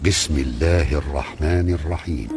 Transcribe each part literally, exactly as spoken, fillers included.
بسم الله الرحمن الرحيم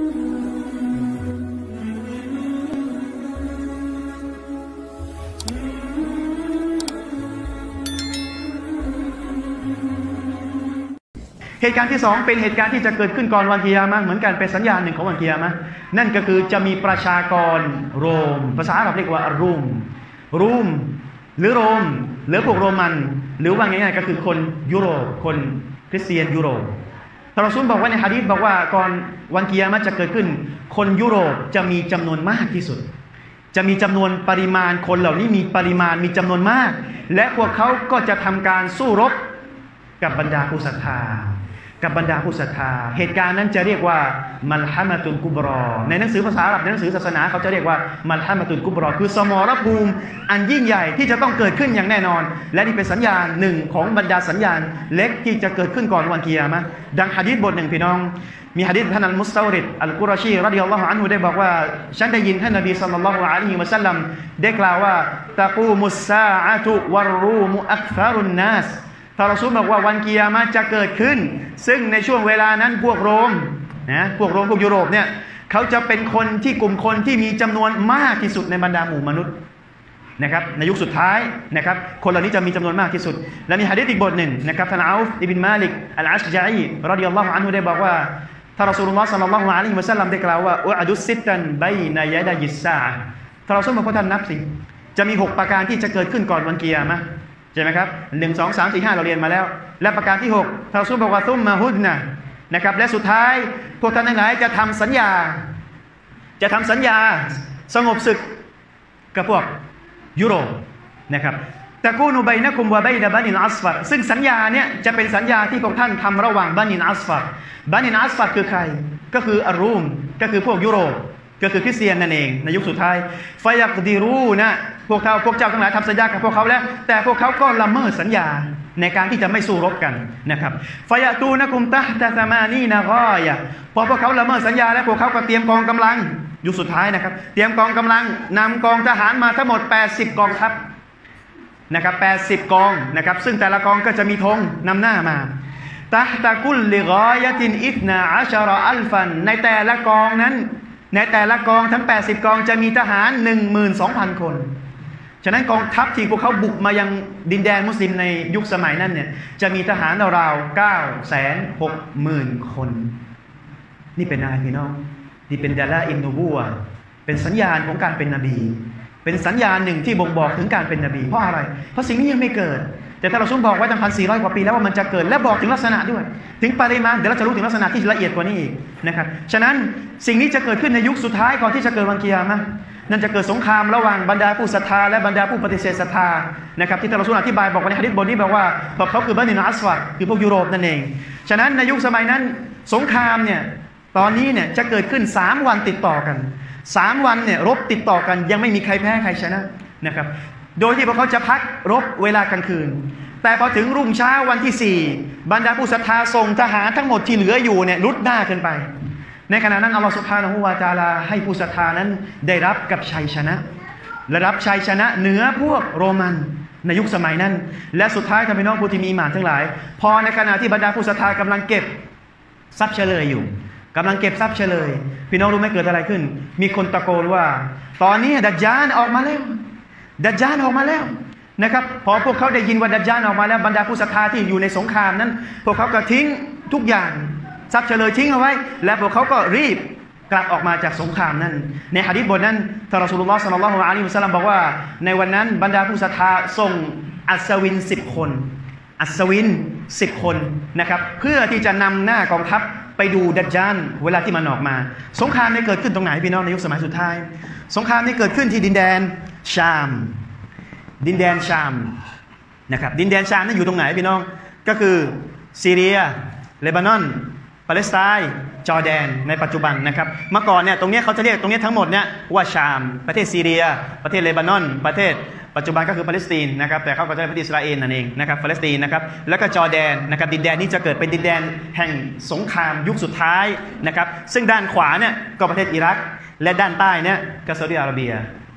เหตุการณ์ที่สองเป็นเหตุการณ์ที่จะเกิดขึ้นก่อนวันกิยามะห์เหมือนกันเป็นสัญญาณหนึ่งของวันกิยามะห์นั่นก็คือจะมีประชากรโรมภาษาอาหรับเรียกว่ารูมรูมหรือโรมหรือพวกโรมันหรือว่าง่ายๆก็คือคนยุโรปคนคริสเตียนยุโรปท่านรอซูลบอกว่าในหะดีษบอกว่าก่อนวันกิยามะห์จะเกิดขึ้นคนยุโรปจะมีจำนวนมากที่สุดจะมีจำนวนปริมาณคนเหล่านี้มีปริมาณมีจำนวนมากและพวกเขาก็จะทำการสู้รบกับบรรดาผู้ศรัทธากับบรรดาผู้ศรัทธาเหตุการณ์นั้นจะเรียกว่ามัลฮะมะตุลกุบรอในหนังสือภาษาอาหรับในหนังสือศาสนาเขาจะเรียกว่ามัลฮะมะตุลกุบรอคือสมรภูมิอันยิ่งใหญ่ที่จะต้องเกิดขึ้นอย่างแน่นอนและนี่เป็นสัญญาณหนึ่งของบรรดาสัญญาณเล็กที่จะเกิดขึ้นก่อนวันกิยามะห์ดังหะดีษบทหนึ่งพี่น้องมีหะดีษท่านอัลมุสตาวริดอัลกุรชีรอฎิยัลลอฮุอันฮุได้บอกว่าฉันได้ยินท่านนบีศ็อลลัลลอฮุอะลัยฮิวะซัลลัมได้กล่าวว่าตะกูมุสซาอะตุวัรรูมุอักษารุนนัสท่านรอซูลบอกว่าวันกิยามะห์จะเกิดขึ้นซึ่งในช่วงเวลานั้นพวกโรมนะพวกโรมพวกยุโรปเนี่ยเขาจะเป็นคนที่กลุ่มคนที่มีจำนวนมากที่สุดในบรรดาหมู่มนุษย์นะครับในยุคสุดท้ายนะครับคนเหล่านี้จะมีจำนวนมากที่สุดและมีหะดีษอีกบทหนึ่งนะครับท่านอูฟอิบนุมาลิกอัลอัชญะอีรอฎิยัลลอฮุอันฮุได้บอกว่าท่านรอซูลุลลอฮ์ศ็อลลัลลอฮุอะลัยฮิวะซัลลัมได้กล่าวว่าอุอดุสซิตตันบัยนะยะดัยิสซาอะห์ท่านรอซูลบอกว่าท่านนับสิจะมีหกประการที่จะเกิดขึ้นก่อนวันกิยามะห์ใช่ไหมครับหนึ่ง สอง สาม สี่ ห้าเราเรียนมาแล้วและประการที่หกท่านรอซูลบอกว่าซุมมาฮุดนะนะครับและสุดท้ายพวกท่านทั้งหลายจะทำสัญญาจะทำสัญญาสงบศึกกับพวกยุโรปนะครับตะกูนุบัยนะกุมวะบัยนะบันินอัสฟัรซึ่งสัญญาเนี่ยจะเป็นสัญญาที่พวกท่านทำระหว่างบันินอัสฟัรบันินอัสฟัรคือใครก็คืออารูมก็คือพวกยุโรปก็คือคริสเตียนนั่นเองในยุคสุดท้ายฟายักดีรูนะพวกเขาพวกเจ้าทั้งหลายทำสัญญากับพวกเขาแล้วแต่พวกเขาก็ละเมิดสัญญาในการที่จะไม่สู้รบกันนะครับฟายะตูนะกุมตะตะซามานีนะกอยะพอพวกเขาละเมิดสัญญาแล้วพวกเขาก็เตรียมกองกำลังยุคสุดท้ายนะครับเตรียมกองกำลังนำกองทหารมาทั้งหมดแปดสิบกองทัพนะครับแปดสิบกองนะครับซึ่งแต่ละกองก็จะมีธงนำหน้ามาตะตะกุลลิกอยะตินอิธนาอัชรออัลฟันในแต่ละกองนั้นในแต่ละกองทั้งแปดสิบกองจะมีทหาร หนึ่งหมื่นสองพัน คนฉะนั้นกองทัพที่พวกเขาบุกมายังดินแดนมุสลิมในยุคสมัยนั้นเนี่ยจะมีทหารราวๆ เก้าแสนหกหมื่น คนนี่เป็นอะไรพี่น้องนี่เป็นดาลาอินนูบัวเป็นสัญญาณของการเป็นนบีเป็นสัญญาณหนึ่งที่บ่งบอกถึงการเป็นนบีเพราะอะไรเพราะสิ่งนี้ยังไม่เกิดแต่ถ้าเราซุ่มบอกไว้ตั้งพันสี่ร้อยกว่าปีแล้วว่ามันจะเกิดและบอกถึงลักษณะด้วยถึงปริมาณเดี๋ยวเราจะรู้ถึงลักษณะที่ละเอียดกว่านี้อีกนะครับฉะนั้นสิ่งนี้จะเกิดขึ้นในยุคสุดท้ายก่อนที่จะเกิดวันกิยามะห์นั่นจะเกิดสงครามระหว่างบรรดาผู้ศรัทธาและบรรดาผู้ปฏิเสธศรัทธานะครับที่ท่านรอซูลอธิบายบอกในหะดีษบทนี้บอกว่าพวกเขาคือบันินอัสฟัรคือพวกยุโรปนั่นเองฉะนั้นในยุคสมัยนั้นสงครามเนี่ยตอนนี้เนี่ยจะเกิดขึ้นสามวันติดต่อกันสามวันเนี่ยรบติดต่อกันยังไม่มีใครแพ้ใครชนะนะครับโดยที่พวกเขาจะพักรบเวลากลางคืนแต่พอถึงรุ่งเช้าวันที่สี่บรรดาผู้ศรัทธาส่งทหารทั้งหมดที่เหลืออยู่เนี่ยรุดหน้าขึ้นไปในขณะนั้นอัลลอฮฺซุบฮานะฮูวะตะอาลาให้ผู้ศรัทธานั้นได้รับกับชัยชนะและรับชัยชนะเหนือพวกโรมันในยุคสมัยนั้นและสุดท้ายท่านพี่น้องผู้ที่มีอีหม่านทั้งหลายพอในขณะที่บรรดาผู้ศรัทธากำลังเก็บทรัพย์เฉลยอยู่กำลังเก็บทรัพย์เฉลยพี่น้องรู้ไหมเกิดอะไรขึ้นมีคนตะโกนว่าตอนนี้ดัจญาลออกมาแล้วดัจญาลออกมาแล้วนะครับพอพวกเขาได้ยินว่าดัจญาลออกมาแล้วบรรดาผู้ศรัทธาที่อยู่ในสงครามนั้นพวกเขาก็ทิ้งทุกอย่างทรัพย์เฉลยทิ้งเอาไว้และพวกเขาก็รีบกลับออกมาจากสงครามนั้นในหะดีษบทนั้นท่านรอซูลุลลอฮ์ ศ็อลลัลลอฮุอะลัยฮิวะซัลลัมบอกว่าในวันนั้นบรรดาผู้ศรัทธาส่งอัศวินสิบคนอัศวินสิบคนนะครับเพื่อที่จะนำหน้ากองทัพไปดูดัจญาลเวลาที่มันออกมาสงครามนี้เกิดขึ้นตรงไหนพี่น้องในยุคสมัยสุดท้ายสงครามนี้เกิดขึ้นที่ดินแดนชามดินแดนชามนะครับดินแดนชามนั้นอยู่ตรงไหนพี่น้องก็คือซีเรียเลบานอนปาเลสไตน์จอร์แดนในปัจจุบันนะครับเมื่อก่อนเนี่ยตรงนี้เขาจะเรียกตรงนี้ทั้งหมดเนี่ยว่าชามประเทศซีเรียประเทศเลบานอนประเทศปัจจุบันก็คือปาเลสไตน์นะครับแต่เขาก็จะเรียกประเทศอิสราเอลนั่นเองนะครับปาเลสไตน์นะครับแล้วก็จอร์แดนนะครับดินแดนนี้จะเกิดเป็นดินแดนแห่งสงครามยุคสุดท้ายนะครับซึ่งด้านขวาเนี่ยก็ประเทศอิรักและด้านใต้เนี่ยก็ซาอุดิอาระเบีย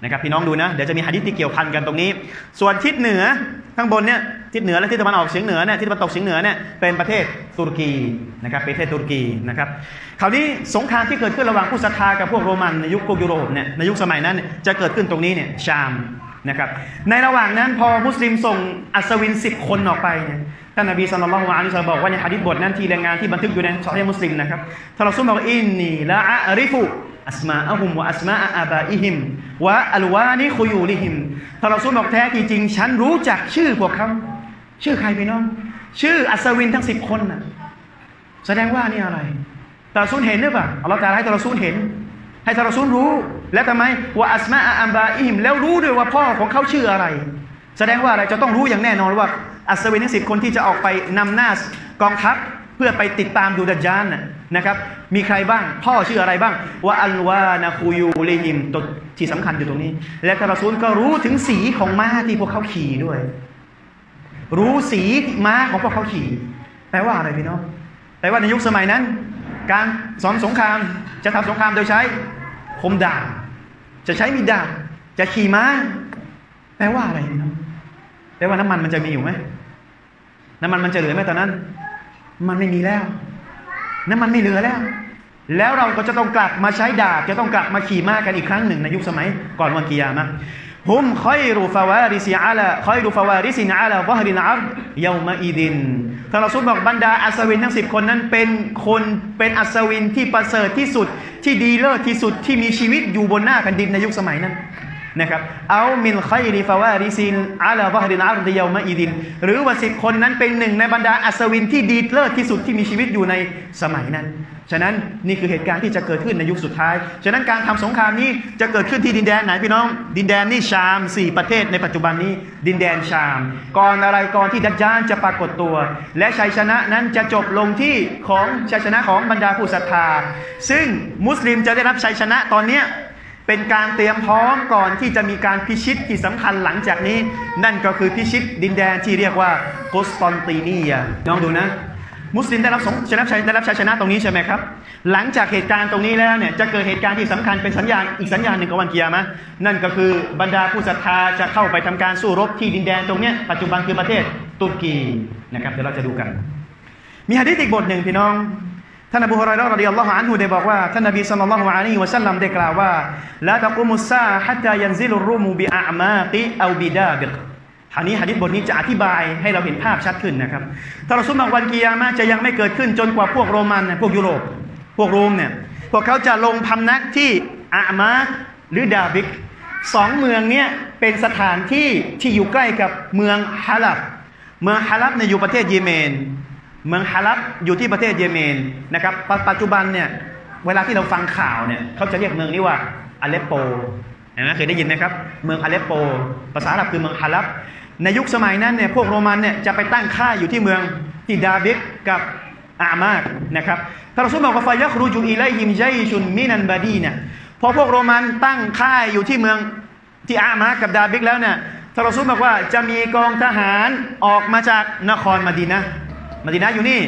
นะครับพี่น้องดูนะเดี๋ยวจะมีหะดีษที่เกี่ยวพันกันตรงนี้ส่วนทิศเหนือข้างบนเนี่ยทิศเหนือและทิศตะวันออกเฉียงเหนือเนี่ยทิศตะวันตกเฉียงเหนือเนี่ยเป็นประเทศตุรกีนะครับประเทศตุรกีนะครับคราวนี้สงครามที่เกิดขึ้นระหว่างผู้ศรัทธากับพวกโรมันในยุคพวกยุโรปเนี่ยในยุคสมัยนั้นจะเกิดขึ้นตรงนี้เนี่ยชามนะครับในระหว่างนั้นพอมุสลิมส่งอัศวินสิบคนออกไปเนี่ยท่านนบีศ็อลลัลลอฮุอะลัยฮิวะซัลลัมบอกว่าในหะดีษบทนั้นที่รายงานที่บันทึกอยู่ในซอฮีฮ์มุสลิมนะครับท่านรอซูลบอกอินนีละอะริฟุอัสมาอะฮุมวะอัสมาอะอาบาอิฮิมวะอัลวานิคุยูลิฮิมท่านรอซูลบอกแท้จริงฉันรู้จักชื่อพวกเขาชื่อใครพี่น้องชื่ออัศวินทั้งสิบคนน่ะแสดงว่านี่อะไรท่านรอซูลเห็นหรือเปล่าอัลเลาะห์ตะอาลาให้ท่านรอซูลเห็นให้ท่านรอซูลรู้แล้วทำไมวะอัสมาอะอาบาอิฮิมแล้วรู้ด้วยว่าพ่อของเขาชื่ออะไรแสดงว่าอะไรจะต้องรู้อย่างแน่นอนว่าอัศวินทั้งสิบคนที่จะออกไปนำหน้ากองทัพเพื่อไปติดตามดูดัจญาลนะครับมีใครบ้างพ่อชื่ออะไรบ้างว่าอัลวานะคูยูลิฮิมตัวที่สำคัญอยู่ตรงนี้และท่านรอซูลก็รู้ถึงสีของม้าที่พวกเขาขี่ด้วยรู้สีม้าของพวกเขาขี่แปลว่าอะไรพี่น้องแปลว่าในยุคสมัยนั้นการสอนสงครามจะทำสงครามโดยใช้คมดาบจะใช้มีดดาบจะขี่ม้าแปลว่าอะไรพี่น้องแปลว่าน้ำมันมันจะมีอยู่ไหมน้ำมันมันจะเหลือไหมตอนนั้นมันไม่มีแล้วน้ำมันไม่เหลือแล้วแล้วเราก็จะต้องกลับมาใช้ดาบจะต้องกลับมาขี่ม้ากันอีกครั้งหนึ่งในยุคสมัยก่อนวันกิยามะห์ฮุมคอยรูฟาวาริซิอาลาคอยรูฟาวาริซินอาลาซะฮรินอัรฎยอมะอีดินท่านรอซูลบอกบรรดาอัศวินทั้งสิบคนนั้นเป็นคนเป็นอัศวินที่ประเสริฐที่สุดที่ดีเลิศที่สุดที่มีชีวิตอยู่บนหน้าแผ่นดินในยุคสมัยนั้นนะครับเอามินคอยริฟาวาริซินอาลาซะฮรินอัรฎยอมะอีดินหรือว่าสิบคนนั้นเป็นหนึ่งในบรรดาอัศวินที่ดีเลิศที่สุดที่มีชีวิตอยู่ในสมัยนั้นฉะนั้นนี่คือเหตุการณ์ที่จะเกิดขึ้นในยุคสุดท้ายฉะนั้นการทำสงครามนี้จะเกิดขึ้นที่ดินแดนไหนพี่น้องดินแดนนี่ชามสี่ประเทศในปัจจุบันนี้ดินแดนชามก่อนอะไรก่อนที่ดัจญาลจะปรากฏตัวและชัยชนะนั้นจะจบลงที่ของชัยชนะของบรรดาผู้ศรัทธาซึ่งมุสลิมจะได้รับชัยชนะตอนนี้เป็นการเตรียมพร้อมก่อนที่จะมีการพิชิตที่สำคัญหลังจากนี้นั่นก็คือพิชิตดินแดนที่เรียกว่ากุสตันติเนียน้องดูนะมุสลิมได้รับชนะได้รับชัยชนะตรงนี้ใช่ไหมครับหลังจากเหตุการณ์ตรงนี้แล้วเนี่ยจะเกิดเหตุการณ์ที่สำคัญเป็นสัญญาณอีกสัญญาณหนึ่งของวันกิยามะห์นั่นก็คือบรรดาผู้ศรัทธาจะเข้าไปทำการสู้รบที่ดินแดนตรงนี้ปัจจุบันคือประเทศตุรกีนะครับเดี๋ยวเราจะดูกันมีหะดีษอีกบทหนึ่งพี่น้องท่านอบูฮุรอยเราะห์รอฎิยัลลอฮุอันฮุได้บอกว่าท่านนบีศ็อลลัลลอฮุอะลัยฮิวะซัลลัมได้กล่าวว่าลาตะกุมุสซาอะฮ์ฮัตตายันซิลุรรูมูบิอะอ์มาติเอาบิดาบิกหะดีษหะดีษบทนี้จะอธิบายให้เราเห็นภาพชัดขึ้นนะครับท่านรอซูลบอกวันกิยามะห์จะยังไม่เกิดขึ้นจนกว่าพวกโรมันพวกยุโรปพวกโรมเนี่ยพวกเขาจะลงพำนักที่อะมาหรือดาบิกสองเมืองเนี้ยเป็นสถานที่ที่อยู่ใกล้กับเมืองฮาลับเมืองฮาลับเนี่ยอยู่ประเทศเยเมนเมืองฮาลับอยู่ที่ประเทศเยเมนนะครับปัจจุบันเนี่ยเวลาที่เราฟังข่าวเนี่ยเขาจะเรียกเมืองนี้ว่าอาเลปโปนะเคยได้ยินไหมครับเมืองอาเลปโปภาษาอาหรับคือเมืองฮาลับในยุคสมัยนั้นเนี่ยพวกโรมันเนี่ยจะไปตั้งค่ายอยู่ที่เมืองที่ดาบิกกับอามาดนะครับท่านรอซูลบอกว่าฟายัครูจูอิลัยฮิมญัยชุนมินันบาดีนะพอพวกโรมันตั้งค่ายอยู่ที่เมืองที่อามาดกับดาบิกแล้วเนี่ยท่านรอซูลบอกว่าจะมีกองทหารออกมาจากนครมะดีนะห์มะดีนะห์อยู่นี่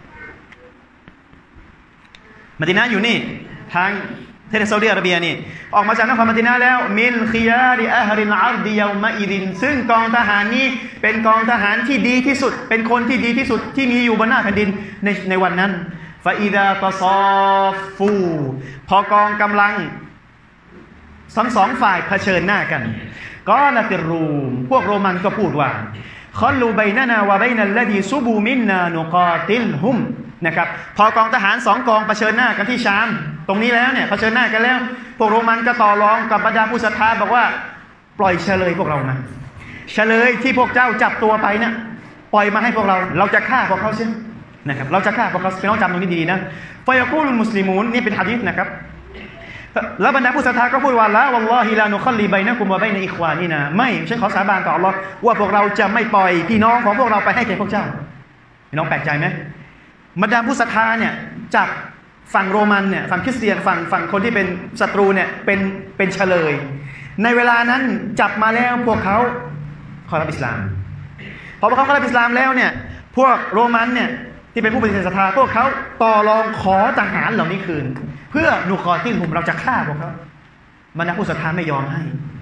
มะดีนะห์อยู่นี่ทางประเทศซาอุดิอาระเบียนี่ออกมาจากนครมะดีนะห์แล้วมินคิยาริอะฮริลอัรฎิยอมะอิดินซึ่งกองทหารนี้เป็นกองทหารที่ดีที่สุดเป็นคนที่ดีที่สุดที่มีอยู่บนหน้าแผ่นดินในในวันนั้นฟาอิดาตะซอฟูพอกองกำลังทั้งสองฝ่ายเผชิญหน้ากันก็ละติรูมพวกโรมันก็พูดว่าคอลูบัยนะนาวะบัยนัลลดีซุบูมินนานุกาติลฮุมนะครับพอกองทหารสองกองเผชิญหน้ากันที่ชามตรงนี้แล้วเนี่ยเผชิญหน้ากันแล้วพวกโรมันก็ต่อรองกับบรรดาผู้ศรัทธาบอกว่าปล่อยเฉลยพวกเรานะเฉลยที่พวกเจ้าจับตัวไปนะปล่อยมาให้พวกเราเราจะฆ่าพวกเขาเสียนะครับเราจะฆ่าพวกเขาเป็นน้องจำตรงนี้ดีนะฟายะกูลุลมุสลิมูนนี่เป็นหะดีษนะครับแล้วบรรดาผู้ศรัทธาก็พูดว่าละวัลลอฮิลานุคัลลีบัยนะกุมวะบัยนะอิควานีนะไม่ฉันขอสาบานต่ออัลเลาะห์ว่าพวกเราจะไม่ปล่อยพี่น้องของพวกเราไปให้แก่พวกเจ้าพี่น้องแปลกใจไหมบรรดาผู้ศรัทธาเนี่ยจับฝั่งโรมันเนี่ยฝั่งคริสเตียนฝั่งฝั่งคนที่เป็นศัตรูเนี่ยเป็นเป็นเฉลยในเวลานั้นจับมาแล้วพวกเขาขอรับอิสลามพอพวกเขาขอรับอิสลามแล้วเนี่ยพวกโรมันเนี่ยที่เป็นผู้ปฏิเสธศรัทธาพวกเขาต่อรองขอทหารเหล่านี้คืนเพื่อนุคอติลฮุมเราจะฆ่าพวกเขาบรรดาผู้ศรัทธาไม่ยอมให้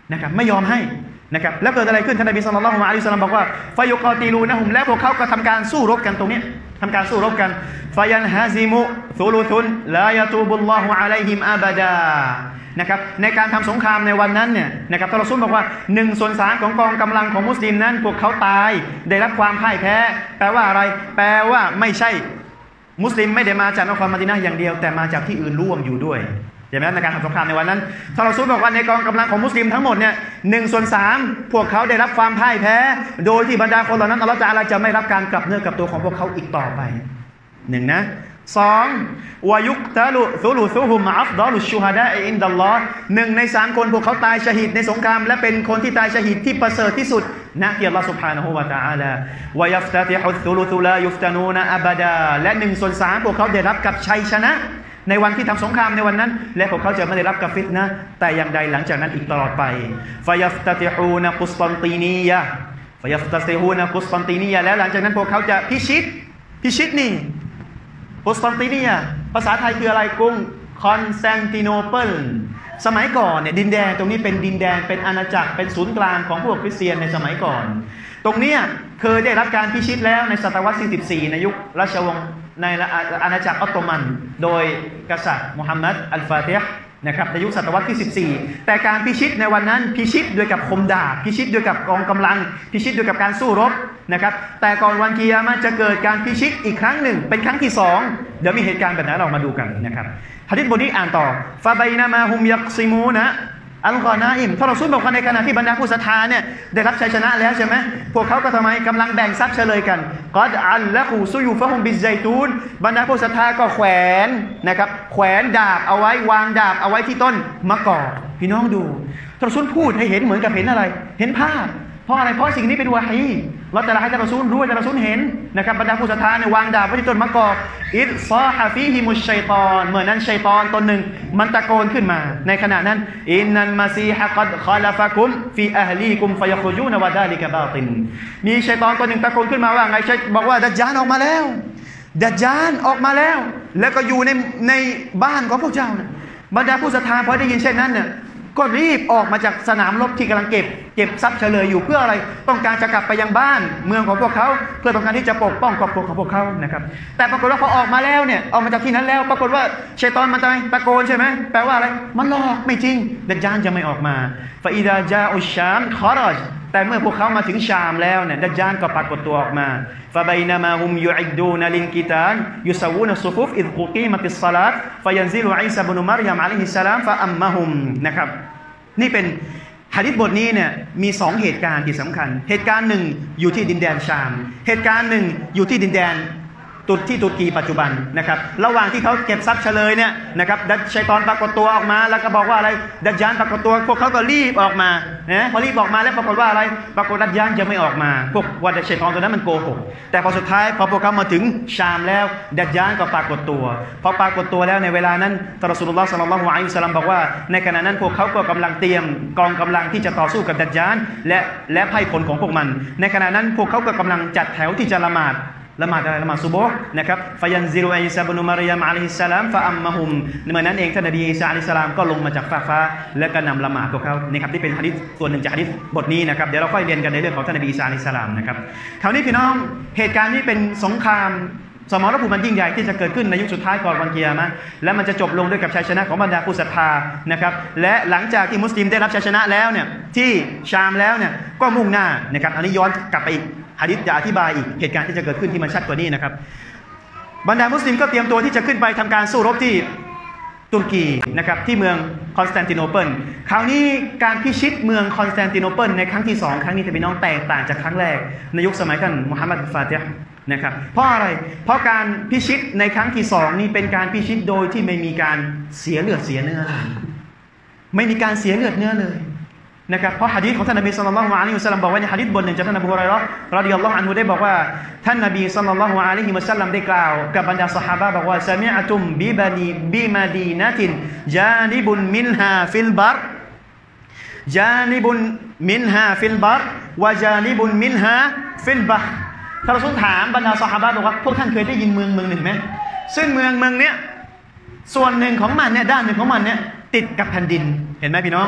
นะครับไม่ยอมให้นะครับแล้วเกิดอะไรขึ้นท่านนบีศ็อลลัลลอฮุอะลัยฮิวะซัลลัมบอกว่าฟายุกอติลูนะฮุมและพวกเขาก็ทำการสู้รบกันตรงนี้ทำการสู้รบกันฟายันฮาซิมุซุลุซุนลายะตูบุลลอฮุอะลัยฮิมอาบะดานะครับในการทำสงครามในวันนั้นเนี่ยนะครับท่านรอซูลบอกว่าหนึ่งส่วนสามของกองกำลังของมุสลิมนั้นพวกเขาตายได้รับความพ่ายแพ้แปลว่าอะไรแปลว่าไม่ใช่มุสลิมไม่ได้มาจากนครมะดีนะห์อย่างเดียวแต่มาจากที่อื่นร่วมอยู่ด้วยใช่ไหมในการทำสงครามในวันนั้นท่านรอซูลบอกว่าในกองกำลังของมุสลิมทั้งหมดเนี่ยหนึ่งส่วนสามพวกเขาได้รับความพ่ายแพ้โดยที่บรรดาคนเหล่านั้นอัลเลาะห์ตะอาลาจะไม่รับการกลับเนื้อกลับตัวของพวกเขาอีกต่อไปหนึ่งนะสองวายุกตะลุซุลุซุฮุมอัฟฎอลุชชุฮะดาอินดัลลอฮ์หนึ่งในสามคนพวกเขาตายชะฮีดในสงครามและเป็นคนที่ตายชะฮีดที่ประเสริฐที่สุดณที่อัลลอฮ์ซุบฮานะฮูวะตะอาลาวะยัฟตะติฮุซุลุซุลายุฟตะนูนะอะบะดาและหนึ่งส่วนสามพวกเขาได้รับกับชัยชนะในวันที่ทำสงครามในวันนั้นและพวกเขาจะไม่ได้รับกับฟิตนะห์แต่อย่างใดหลังจากนั้นอีกตลอดไปฟะยัฟตะติฮูนะกุสตันตีนียะห์ฟะยัฟตะติฮูนะกุสตันตีนียะห์แล้วหลังจากนั้นพวกเขาจะพิชิตพิชิตนี่กุสตันติเนียภาษาไทยคืออะไรกรุงคอนสแตนติโนเปิลสมัยก่อนเนี่ยดินแดนตรงนี้เป็นดินแดนเป็นอาณาจักรเป็นศูนย์กลางของพวกคริสเตียนในสมัยก่อนตรงเนี้ยเคยได้รับการพิชิตแล้วในศตวรรษที่สิบสี่ในยุคราชวงศ์ในอาณาจักรออตโตมันโดยกษัตริย์มุฮัมมัดอัลฟาติฮ์นะครับในยุคศตวรรษที่สิบสี่แต่การพิชิตในวันนั้นพิชิตด้วยกับคมดาบพิชิตด้วยกับกองกำลังพิชิตด้วยกับการสู้รบนะครับแต่ก่อนวันกิยามะห์จะเกิดการพิชิตอีกครั้งหนึ่งเป็นครั้งที่สองเดี๋ยวมีเหตุการณ์แบบนั้นเรามาดูกันนะครับหะดีษบทนี้อ่านต่อฟาบัยนะมาฮุมยักซิมูนะอัลกอนาอิมท่านรอซูลบอกว่าในขณะที่บรรดาผู้ศรัทธาเนี่ยได้รับชัยชนะแล้วใช่ไหมพวกเขาก็ทำไมกำลังแบ่งทรัพย์เฉลยกันกอดอัลละฮูซุยูฟะฮุมบิซไซตูนบรรดาผู้ศรัทธาก็แขวนนะครับแขวนดาบเอาไว้วางดาบเอาไว้ที่ต้นมะกอกพี่น้องดูท่านรอซูลพูดให้เห็นเหมือนกับเห็นอะไรเห็นภาพเพราะอะไรเพราะสิ่งนี้เป็นวะฮีเราแต่ละให้ท่านรอซูลรู้ท่านรอซูลเห็นนะครับบรรดาผู้ศรัทธาเนี่ยวางดาบไว้ที่ต้นมะกอกอิดซอฮะฟีฮิมุชชัยฏอนเมื่อนั้นชัยฏอนตนหนึ่งมันตะโกนขึ้นมาในขณะนั้นอินนัลมาซีฮะกัดคอลฟะกุมฟีอะฮลีกุมฟะยัครุญูนวะดาลิกะบาตินมีชัยฏอนตนหนึ่งตะโกนขึ้นมาว่าไงชัยบอกว่าดัจญาลออกมาแล้วดัจญาลออกมาแล้วแล้วก็อยู่ในในบ้านของพวกเจ้านะบรรดาผู้ศรัทธาพอได้ยินเช่นนั้นเนี่ยก็รีบออกมาจากสนามรบที่กำลังเก็บเก็บทรัพย์เฉลยอยู่เพื่ออะไรต้องการจะกลับไปยังบ้านเมืองของพวกเขาเพื่อต้องการที่จะปกป้องครอบครัวของพวกเขานะครับแต่ปรากฏว่าพอออกมาแล้วเนี่ยออกมาจากที่นั้นแล้วปรากฏว่าชัยฏอนมันตะโกนใช่ไหมแปลว่าอะไรมันหลอกไม่จริงดัจญาลจะไม่ออกมาฟาอิดาจาอุชชามคอรจแต่เมื่อพวกเขามาถึงชามแล้วเนี่ยดัจญาลก็ปรากฏตัวออกมาฟาบัยนามาฮุมยุอิดดูนลินกิตาลยุสวูนซุฟุฟอิดกุกีมัติสศอลาตฟายันซิลุอีซาบินุมารยามอะลัยฮิสสลามฟาอัมมะฮุมนะครับนี่เป็นหะดีษบทนี้เนี่ยมีสองเหตุการณ์ที่สำคัญเหตุการณ์หนึ่งอยู่ที่ดินแดนชามเหตุการณ์หนึ่งอยู่ที่ดินแดนตุรที่ตุรกีปัจจุบันนะครับระหว่างที่เขาเก็บทรัพย์เฉลยเนี่ยนะครับดัจชัยฏอนปรากฏตัวออกมาแล้วก็บอกว่าอะไรดัจญาลปรากฏตัวพวกเขาก็รีบออกมานะพอรีบออกมาแล้วปรากฏว่าอะไรปรากฏดัจญาลจะไม่ออกมาพวกว่าดัจชัยฏอนตัวนั้นมันโกหกแต่พอสุดท้ายพอพวกเขามาถึงชามแล้วดัจญาลก็ปรากฏตัวพอปรากฏตัวแล้วในเวลานั้นท่านรอซูลุลลอฮ์ศ็อลลัลลอฮุอะลัยฮิวะซัลลัมบอกว่าในขณะนั้นพวกเขาก็กำลังเตรียมกองกำลังที่จะต่อสู้กับดัจญาลและและไพ่ผลของพวกมันในขณะนั้นพวกเขาก็กำลังจัดแถวที่จะละหมาดละหมาดอะไรละหมาดซุบฮ์นะครับฟายันซิลุอีซาบินุมารยามอะลัยฮิสสลามฟาอัมมะฮุมในเมื่อนั้นเองท่านนบีอีสาอะลัยฮิสสลามก็ลงมาจากฟ้าฟ้าและก็นำละหมาดพวกเขานี่ครับที่เป็นหะดีษส่วนหนึ่งจากหะดีษบทนี้นะครับเดี๋ยวเราค่อยเรียนกันในเรื่องของท่านนบีอีสาอะลัยฮิสสลามนะครับคราวนี้พี่น้องเหตุการณ์นี้เป็นสงครามสมรภูมิมันยิ่งใหญ่ที่จะเกิดขึ้นในยุคสุดท้ายก่อนวันกิยามะห์และมันจะจบลงด้วยกับชัยชนะของบรรดาผู้ศรัทธานะครับและหลังจากที่มุสลิมได้รับชัยชนะแล้วเนี่ยที่ชามแล้วเนี่ยก็มุ่งหน้านะครับอันนี้ย้อนกลับไปอีกหะดีษจะอธิบายอีกเหตุการณ์ที่จะเกิดขึ้นที่มันชัดกว่านี้นะครับบรรดามุสลิมก็เตรียมตัวที่จะขึ้นไปทำการสู้รบที่ตุรกีนะครับที่เมืองคอนสแตนติโนเปิลคราวนี้การพิชิตเมืองคอนสแตนติโนเปิลในครั้งที่สองครั้งนี้จะเป็นน้องแตกต่างจากครั้งแรกในยุคสมัยท่านมุฮัมมัดฟาติฮ์นะครับเพราะอะไรเพราะการพิชิตในครั้งที่สองนี้เป็นการพิชิตโดยที่ไม่มีการเสียเลือดเสียเนื้อเลยไม่มีการเสียเลือดเนื้อเลยนะครับเพราะหะดีษของท่านนบีศ็อลลัลลอฮุอะลัยฮิวะซัลลัมบอกว่าในหะดีษบทหนึ่งจากท่านอบูฮุรอยเราะห์รอฎิยัลลอฮุอันฮุได้บอกว่าท่านนบีศ็อลลัลลอฮุอะลัยฮิวะซัลลัมได้กล่าวกับบรรดาซอฮาบะห์บอกว่าซะมิอตุมบิบานีบิมาดีนะตินจานิบุนมินฮาฟิลบัรจานิบุนมินฮาฟิลบัรวะจานิบุนมินฮาฟิลบัรท่านรอซูลถามบรรดาซอฮาบะห์บอกว่าพวกท่านเคยได้ยินเมืองเมืองหนึ่งไหมซึ่งเมืองเมืองเนี้ยส่วนหนึ่งของมันเนี่ยด้านหนึ่งของมันเนี่ยติดกับแผ่นดินเห็นไหมพี่น้อง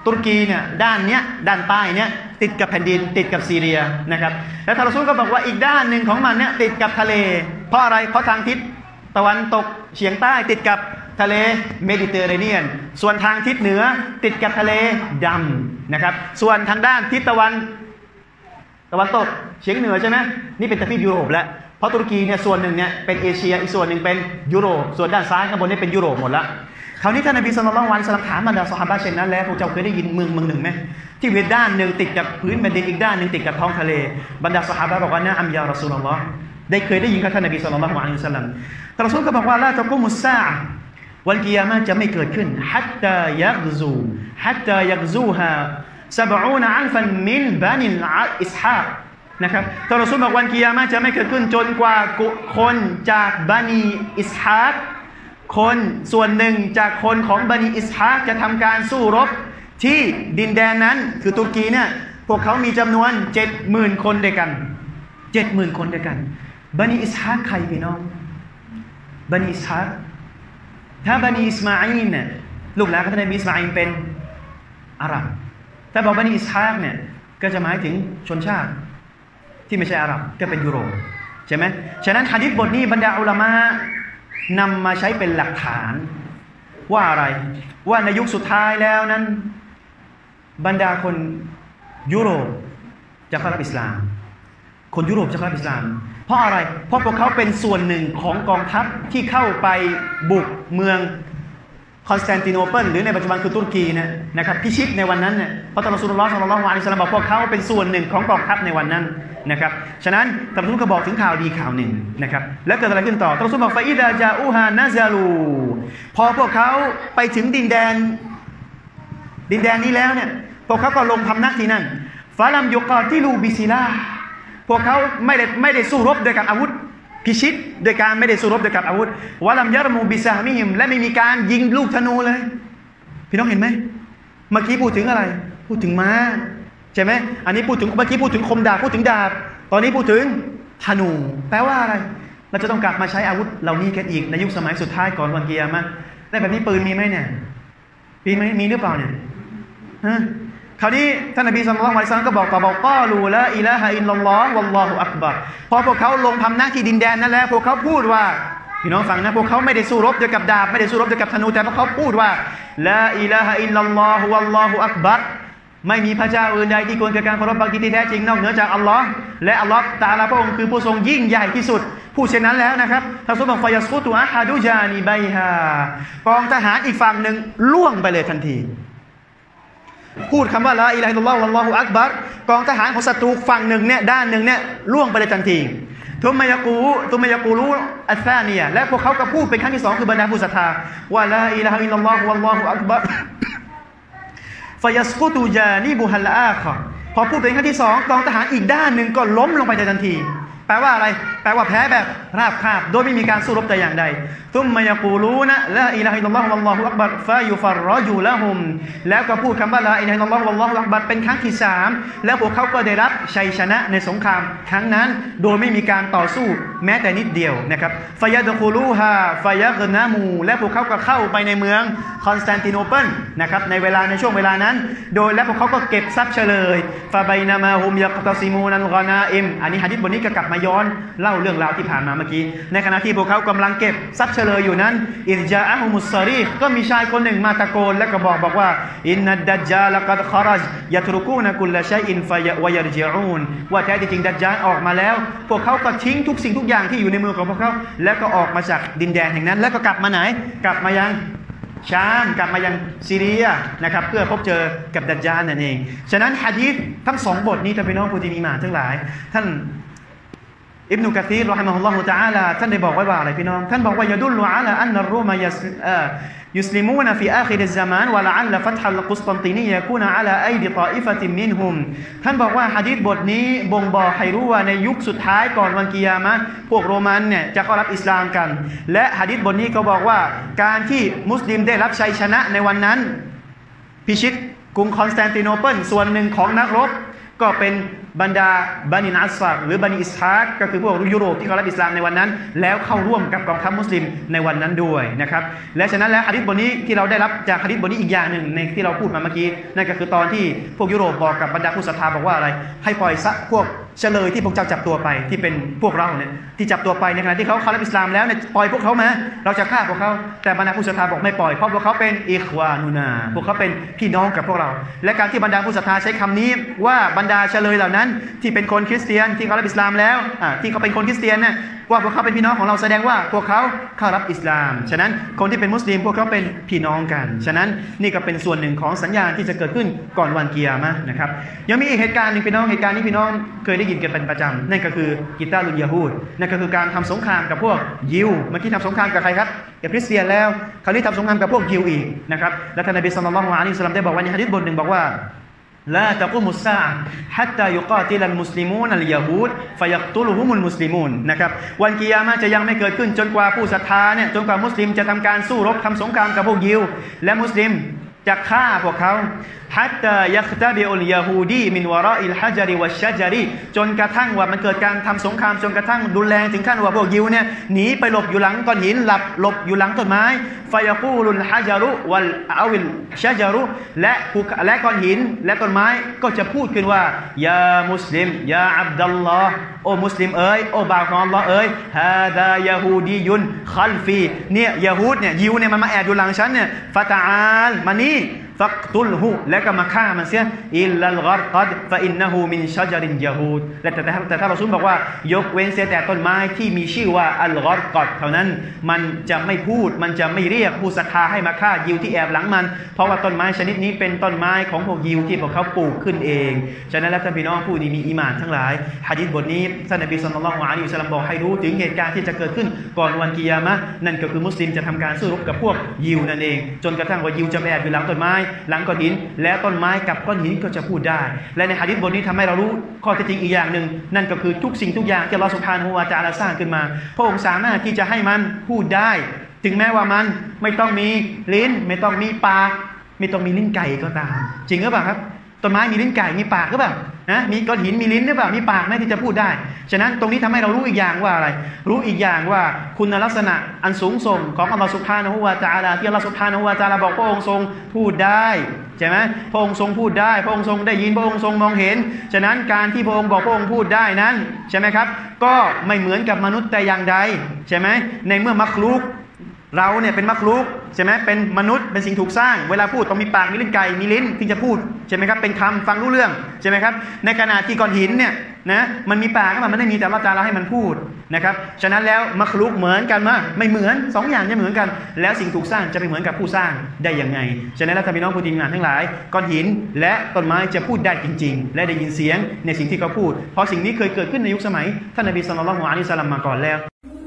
ตุรกีเนี่ยด้านเนี้ยด้านใต้เนี่ยติดกับแผ่นดินติดกับซีเรียนะครับแล้วท่านรอซูลก็บอกว่าอีกด้านหนึ่งของมันเนี่ยติดกับทะเลเพราะอะไรเพราะทางทิศตะวันตกเฉียงใต้ติดกับทะเลเมดิเตอร์เรเนียนส่วนทางทิศเหนือติดกับทะเลดำนะครับส่วนทางด้านทิศตะวันตะวันตกเฉียงเหนือใช่ไหมนี่เป็นทวีปยุโรปแล้วเพราะตุรกีเนี่ยส่วนหนึ่งเนี่ยเป็นเอเชียอีกส่วนหนึ่งเป็นยุโรปส่วนด้านซ้ายข้างบนนี่เป็นยุโรปหมดละคราวนี้ท่านนบีศ็อลลัลลอฮุอะลัยฮิวะซัลลัมถามบรรดาซอฮาบะห์เช่นนั้นแล้วพวกเจ้าเคยได้ยินเมืองเมืองหนึ่งไหมที่เวด้านหนึ่งติดกับพื้นแผ่นดินอีกด้านหนึ่งติดกับท้องทะเลบรรดาซอฮาบะห์บอกว่านะอัมยารอซูลุลลอฮ์ได้เคยได้ยินกับท่านนบีศ็อลลัลลอฮุอะลัยฮิวะซัลลัมท่านรอซูลก็บอกว่าลาตะกุมุสซาอะห์วันกิยามะห์จะไม่เกิดขึ้นฮัตตายักซูฮัตตายักซูฮาซะบะอูนอัลฟันมินบานิลอิสฮากนะครับท่านรอซูลบอกวันกิยามะห์จะไม่เกิดขึ้นจนกว่าคนจากบานีอิสฮากคนส่วนหนึ่งจากคนของบานีอิสฮากจะทำการสู้รบที่ดินแดนนั้นคือตุรกีเนี่ยพวกเขามีจำนวน เจ็ดหมื่น คนด้วยกัน เจ็ดหมื่น คนด้วยกันบานีอิสฮากใครพี่น้องบานีอิสฮากถ้าบานีอิสมาอีลเนี่ยลูกหลานของท่านนบีอิสมาอีลเป็นอาหรับถ้าบอกบานีอิสฮากเนี่ยก็จะหมายถึงชนชาติที่ไม่ใช่อาหรับก็เป็นยุโรปใช่ไหมฉะนั้นหะดีษบทนี้บรรดาอุลามะนำมาใช้เป็นหลักฐานว่าอะไรว่าในยุคสุดท้ายแล้วนั้นบรรดาคนยุโรปจะเข้ารับอิสลามคนยุโรปจะเข้ารับอิสลามเพราะอะไรเพราะพวกเขาเป็นส่วนหนึ่งของกองทัพที่เข้าไปบุกเมืองคอนสแตนติโนเปิลหรือในปัจจุบันคือตุรกีนะนะครับพิชิตในวันนั้นเนี่ยเพราะท่านรอซูลุลลอฮ์ ศ็อลลัลลอฮุอะลัยฮิวะซัลลัมบอกพวกเขาเป็นส่วนหนึ่งของกองทัพในวันนั้นนะครับฉะนั้นท่านรอซูลก็บอกถึงข่าวดีข่าวหนึ่งนะครับแล้วเกิดอะไรขึ้นต่อท่านรอซูลบอกฟะอิดาจาอูฮานะซาลูพอพวกเขาไปถึงดินแดนดินแดนนี้แล้วเนี่ยพวกเขาก็ลงพำนักที่นั่นฟะลัมยุกาติลูบิซิลาพวกเขาไม่ได้ไม่ได้สู้รบด้วยกับอาวุธพิชิตโดยการไม่ได้สู้รบด้วยกับอาวุธวะลัมยารมูบิซามิฮิมและไม่มีการยิงลูกธนูเลยพี่น้องเห็นไหมเมื่อกี้พูดถึงอะไรพูดถึงม้าใช่ไหมอันนี้พูดถึงเมื่อกี้พูดถึงคมดาบพูดถึงดาบตอนนี้พูดถึงธนูแปลว่าอะไรเราจะต้องกลับมาใช้อาวุธเหล่านี้กันอีกในยุคสมัยสุดท้ายก่อนวันกิยามะห์ได้แบบนี้ปืนมีไหมเนี่ยปืนมีหรือเปล่าเนี่ยฮะคราวนี้ท่านนบีศ็อลลัลลอฮุอะลัยฮิวะซัลลัมก็บอกต่อบอกกอลูลาอิลาฮะอิลลัลลอฮ์วัลลอฮุอักบัรพอพวกเขาลงพำนักที่ดินแดนนั้นแล้วพวกเขาพูดว่าพี่น้องฟังนะพวกเขาไม่ได้สู้รบด้วยกับดาบไม่ได้สู้รบด้วยกับธนูแต่พวกเขาพูดว่าลาอิลาฮะอิลลัลลอฮุวัลลอฮุอักบัรไม่มีพระเจ้าอื่นใดที่ควรแก่การเคารพบางที่แท้จริงนอกเหนือจากอัลลอฮ์และอัลลอฮ์ตะอาลาพระองค์คือผู้ทรงยิ่งใหญ่ที่สุดผู้เช่นนั้นแล้วนะครับท่านรอซูลบอกฟะยัสกุตุอะฮะดุจานิบัยฮากองทหารอีกฝั่งหนึ่งล่วงไปเลยทันทีพูดคำว่าลาอิลาฮะอิลลัลลอฮุวัลลอฮุอักบัรกองทหารของศัตรูฝั่งหนึ่งเนี่ยด้านหนึ่งเนี่ยล่วงไปเลยทันทีทุมมายะกูทุมมายะกูรูอัสซานียะและพวกเขาก็พูดเป็นครั้งที่สองคือบรรดาผู้ศรัทธาว่าลาอิลาฮะอิลลัลลอฮุวัลลอฮุอักบัรฟะยัสกุตุจานิบุฮัลอาคอพอพูดเป็นครั้งที่สองกองทหารอีกด้านหนึ่งก็ล้มลงไปในทันทีแปลว่าอะไรแปลว่าแพ้แบบราบคาบโดยไม่มีการสู้รบแต่อย่างใดทุมมายะกูลูนะลาอิลาฮะอิลลัลลอฮุวัลลอฮุอักบัรฟะยุฟัรรอจุละฮุมแล้วก็พูดคำว่าลาอิลาฮะอิลลัลลอฮุวัลลอฮุอักบัรเป็นครั้งที่สามแล้วพวกเขาก็ได้รับชัยชนะในสงครามครั้งนั้นโดยไม่มีการต่อสู้แม้แต่นิดเดียวนะครับฟะยัดคุลูฮาฟะยักนะมูและพวกเขาก็เข้าไปในเมืองคอนสแตนติโนเปิลนะครับในเวลาในช่วงเวลานั้นโดยและพวกเขาก็เก็บทรัพย์เฉลยฟะบัยนะมาฮุมยักตะซิมูนัลกอนาอิมอันนี้หะดีษบทนี้ก็กลับมาย้อนเล่าเรื่องราวที่ผ่านมาเมื่อกี้ในขณะที่พวกเขากำลังเก็บทรัพย์เฉลยอยู่นั้นอินจาอะฮุมุสซารีกก็มีชายคนหนึ่งมาตะโกนและก็บอกบอกว่าอินนัดดัจญาลกัดคอรัจยะตรุกูนะกุลชัยอินฟะยะวะยัรญิอูนว่าแท้จริงดัจญาลออกมาแล้วพวกเขาก็ทิ้งทุกสิ่งทุกอย่างที่อยู่ในมือของพวกเขาแล้วก็ออกมาจากดินแดนแห่งนั้นแล้วก็กลับมาไหนกลับมายังชามกลับมายังซีเรียนะครับเพื่อพบเจอกับดัจญาลนั่นเองฉะนั้นหะดีษทั้งสองบทนี้ท่านพี่น้องผู้ที่มีอีหม่านทั้งหลายท่านอิบนุกะซีรเราะฮิมะฮุลลอฮุตะอาลาท่านได้บอกไว้ว่าอะไรพี่น้องท่านบอกว่ายะดุลลุอะลาอันนัรรูมะยัสยุสลิมูนฟีอาคิริซซะมานวะละอัลละฟัตฮัลกุสตันตินียะกูนอะลาอัยดิฏออิฟะติมินฮุมท่านบอกว่าหะดีษบทนี้บ่งบอกให้รู้ว่าในยุคสุดท้ายก่อนวันกิยามะห์พวกโรมันเนี่ยจะเข้ารับอิสลามกันและหะดีษบทนี้ก็บอกว่าการที่มุสลิมได้รับชัยชนะในวันนั้นพิชิตกรุงคอนสแตนติโนเปิลส่วนหนึ่งของนักรบก็เป็นบรรดาบันินัสฟาหรือบันิอิสฮากก็คือพวกยุโรปที่เขารับอิสลามในวันนั้นแล้วเข้าร่วมกับกองทัพมุสลิมในวันนั้นด้วยนะครับและฉะนั้นแล้วหะดีษบทนี้ที่เราได้รับจากหะดีษบทนี้อีกอย่างหนึ่งในที่เราพูดมาเมื่อกี้นั่นก็คือตอนที่พวกยุโรปบอกกับบรรดาผู้ศรัทธาบอกว่าอะไรให้ปล่อยซะพวกเฉลยที่พวกเจ้าจับตัวไปที่เป็นพวกเราเนี่ยที่จับตัวไปในขณะที่เขาเข้ารับอิสลามแล้วเนี่ยปล่อยพวกเขามาเราจะฆ่าพวกเขาแต่บรรดาผู้ศรัทธาบอกไม่ปล่อยเพราะพวกเขาเป็นอิควานุนาพวกเขาเป็นพี่น้องกับพวกเราและการที่บรรดาผู้ศรัทธาใช้คำนี้ว่าบรรดาเฉลยเหล่านั้นที่เป็นคนคริสเตียนที่เขารับอิสลามแล้วที่เขาเป็นคนคริสเตียนเนี่ยว่าพวกเขาเป็นพี่น้องของเราแสดงว่าพวกเขาเข้ารับอิสลามฉะนั้นคนที่เป็นมุสลิมพวกเขาเป็นพี่น้องกันฉะนั้นนี่ก็เป็นส่วนหนึ่งของสัญญาณที่จะเกิดขึ้นก่อนวันกิยามะห์นะครับยังมีอีกเหตุการณ์หนึ่งพี่น้องเหตุการณ์นี้พี่น้องเคยได้ยินกันเป็นประจำนั่นก็คือกิตาลุนยะฮูดนั่นก็คือการทำสงครามกับพวกยิวเมื่อกี้ทำสงครามกับใครครับกับคริสเตียนแล้วคราวนี้ทำสงครามกับพวกยิวอีกนะครับและท่านนบีศ็อลลัลลอฮุอะลัยฮิวะซัลลัมได้บอกว่าในหะดีษบทหนึ่งบอกว่าلا تقوم الساعة حتى يقاتل المسلمون اليهود فيقتلهم المسلمون นะครับวันกิยามะห์จะยังไม่เกิดขึ้นจนกว่าผู้ศรัทธาเนี่ยจนกว่ามุสลิมจะทำการสู้รบทำสงครามกับพวกยิวและมุสลิมจะฆ่าพวกเขาฮัตตายัคตาบิอุลยะฮูดีมินวะรออิลฮะจาริวัชชะจาริจนกระทั่งว่ามันเกิดการทำสงครามจนกระทั่งรุนแรงถึงขั้นว่าพวกยิวเนี่ยหนีไปหลบอยู่หลังก้อนหินหลับหลบอยู่หลังต้นไม้ฟายะกูลุลฮะจารุวัลอาวิลชะจารุและและก้อนหินและต้นไม้ก็จะพูดขึ้นว่ายามุสลิมยาอับดัลลอฮ์โอ้มุสลิมเอ๋ยโอ้บ่าวของอัลเลาะห์เอ๋ยฮาดายะฮูดียุนคัลฟีเนี่ยยะฮูดเนี่ยยิวเนี่ยมันมาแอบอยู่หลังฉันเนี่ยฟะตะอาลมานี่ฟักตุลฮูและก็มาฆ่ามันเสียอิลลัลกัรกัดฟะอินนะฮูมินชะจารินยะฮูดและแต่แต่ถ้ารอซูลบอกว่ายกเว้นเสียแต่ต้นไม้ที่มีชื่อว่าอัลกัรกัดเท่านั้นมันจะไม่พูดมันจะไม่เรียกผู้ศรัทธาให้มาฆ่ายิวที่แอบหลังมันเพราะว่าต้นไม้ชนิดนี้เป็นต้นไม้ของพวกยิวที่พวกเขาปลูกขึ้นเองฉะนั้นแล้วท่านพี่น้องผู้ที่มีอีหม่านทั้งหลายหะดีษบทนี้ท่านนบีศ็อลลัลลอฮุอะลัยฮิวะซัลลัมบอกให้รู้ถึงเหตุการณ์ที่จะเกิดขึ้นก่อนวันกิยามะห์นั่นก็คือมุสลิมจะทำการสู้รบกับพวกยิวนั่นเองจนกระทั่งว่ายิวจะแอบอยู่หลังต้นไม้หลังก้อนหินและต้นไม้กับก้อนหินก็จะพูดได้และในหะดีษบทนี้ทำให้เรารู้ข้อเท็จจริงอีกอย่างหนึ่งนั่นก็คือทุกสิ่งทุกอย่างที่อัลเลาะห์ซุบฮานะฮูวะตะอาลาสร้างขึ้นมาพระองค์สามารถที่จะให้มันพูดได้ถึงแม้ว่ามันไม่ต้องมีลิ้นไม่ต้องมีปากไม่ต้องมีลิ้นไก่ก็ตามจริงหรือเปล่าครับต้นไม้มีลิ้นไก่มีปากหรือเปล่านะมีก้อนหินมีลิ้นหรือเปล่ามีปากไหมที่จะพูดได้ฉะนั้นตรงนี้ทำให้เรารู้อีกอย่างว่าอะไรรู้อีกอย่างว่าคุณลักษณะอันสูงส่งของอัลลอฮฺซุบฮานะฮูวะตะอาลาที่อัลลอฮฺซุบฮานะฮูวะตะอาลาบอกพระองค์ทรงพูดได้ใช่ไหมพระองค์ทรงพูดได้พระองค์ทรงได้ยินพระองค์ทรงมองเห็นฉะนั้นการที่พระองค์บอกพระองค์พูดได้นั้นใช่ไหมครับก็ไม่เหมือนกับมนุษย์แต่อย่างใดใช่ไหมในเมื่อมักลุกเราเนี่ยเป็นมักลุกใช่ไหมเป็นมนุษย์เป็นสิ่งถูกสร้างเวลาพูดต้องมีปากมีลิ้นไก่มีลิ้นที่จะพูดใช่ไหมครับเป็นคำฟังรู้เรื่องใช่ไหมครับในขณะที่ก้อนหินเนี่ยนะมันมีปากก็มันไม่มีแต่อัลเลาะห์ตะอาลาให้มันพูดนะครับฉะนั้นแล้วมักลุกเหมือนกันมั้ยไม่เหมือนสองอย่างจะเหมือนกันแล้วสิ่งถูกสร้างจะไปเหมือนกับผู้สร้างได้ยังไงฉะนั้นแล้วท่านพี่น้องผู้ดีงานทั้งหลายก้อนหินและต้นไม้จะพูดได้จริงๆและได้ยินเสียงในสิ่งที่เขาพูดเพราะสิ่งนี้เคยเกิดขึ้นในยุคสมัยท่านนบีศ็อลลัลลอฮุอะลัยฮิวะซัลลัมมาก่อนแล้ว